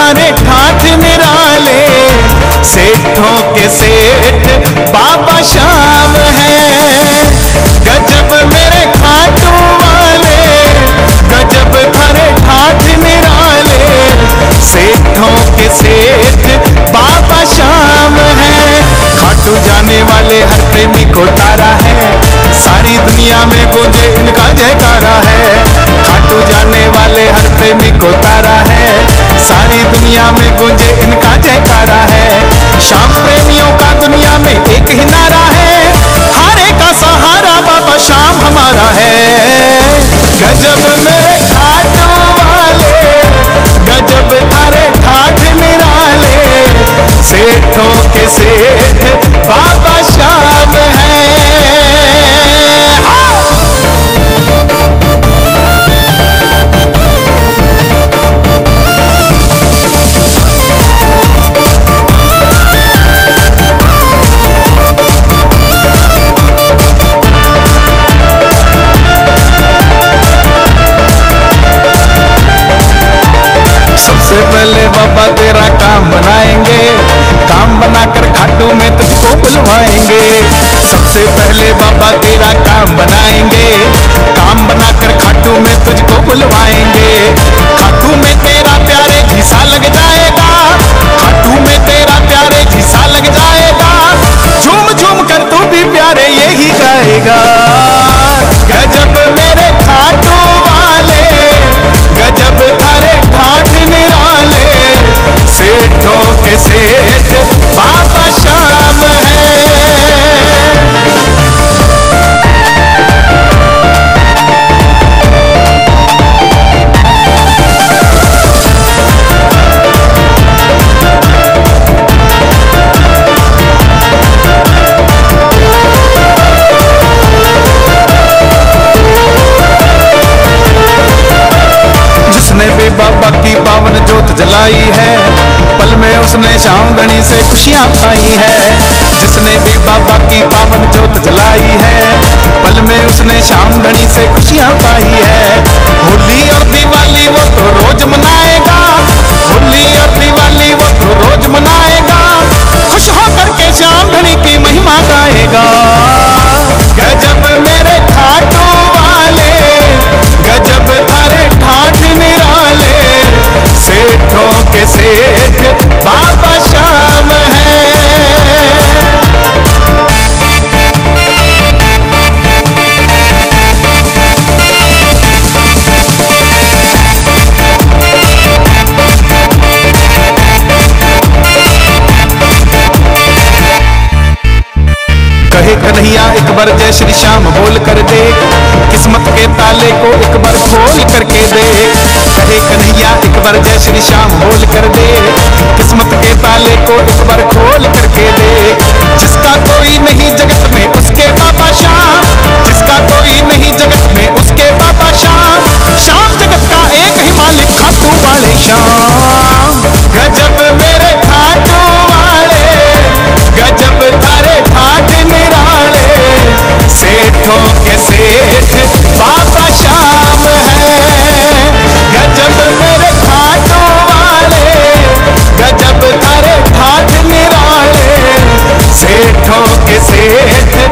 थारे ठाठ निराले, सेठों के सेठ बाबा श्याम है। गजब मेरे खाटू वाले, गजब थारे ठाठ निराले, सेठों के सेठ बाबा श्याम है। खाटू जाने वाले हर प्रेमी को तारा है, सारी दुनिया में गूंजे इनका जयकारा है। खाटू जाने वाले हर प्रेमी को तारा है, सारी दुनिया में गूंजे इनका जयकारा है। श्याम प्रेमियों का दुनिया में एक ही नारा है, हारे का सहारा बाबा श्याम हमारा है। गजब मेरे खाटू वाले, गजब थारे ठाठ निराले, सेठों के सेठ बाबा श्याम है। सबसे पहले बाबा तेरा काम बनाएंगे, काम बनाकर खाटू में तुझको बुलवाएंगे। सबसे पहले बाबा तेरा काम बनाएंगे, काम बनाकर खाटू में तुझको बुलवाएंगे। खाटू में तेरा प्यारे घिसा लग जाएगा, खाटू में तेरा प्यारे घिसा लग जाएगा। झूम झूम कर तू भी प्यारे यही गाएगा। गजब मेरे खाटू वाले, गजब थारे ठाठ निराले, सेठों के सेठ बाबा श्याम है। जिसने भी बाबा की पावन जोत जलाई है, पल में उसने श्याम गणी से खुशियां पाई है। जिसने भी बाबा की पावन जोत जलाई है, पल में उसने श्याम गणी से खुशियां पाई है। होली और दिवाली वो तो रोज मनाएगा, होली और दिवाली वो तो रोज मनाएगा। खुश होकर के श्याम गणी की महिमा गाएगा। गजब मेरे खाटू वाले, गजब थारे ठाठ निराले, सेठों के सेठ बाबा श्याम है। कहे कन्हैया एक बार जय श्री श्याम बोल कर दे, किस्मत के ताले को एक बार खोल करके दे। कहे कन्हैया एक बार जय श्री श्याम बोल कर दे, किस्मत के ताले को एक बार खोल करके दे। जिसका कोई नहीं जगत में उसके बाबा श्याम, जिसका कोई नहीं जगत में उसके बाबा श्याम। श्याम जगत का एक ही मालिक खाटू वाले श्याम। गजब मेरे खाटू वाले, गजब थारे ठाठ निराले, सेठों के सेठ बाबा श्याम है। गजब मेरे खाटू वाले, गजब थारे ठाठ निराले, सेठों के सेठ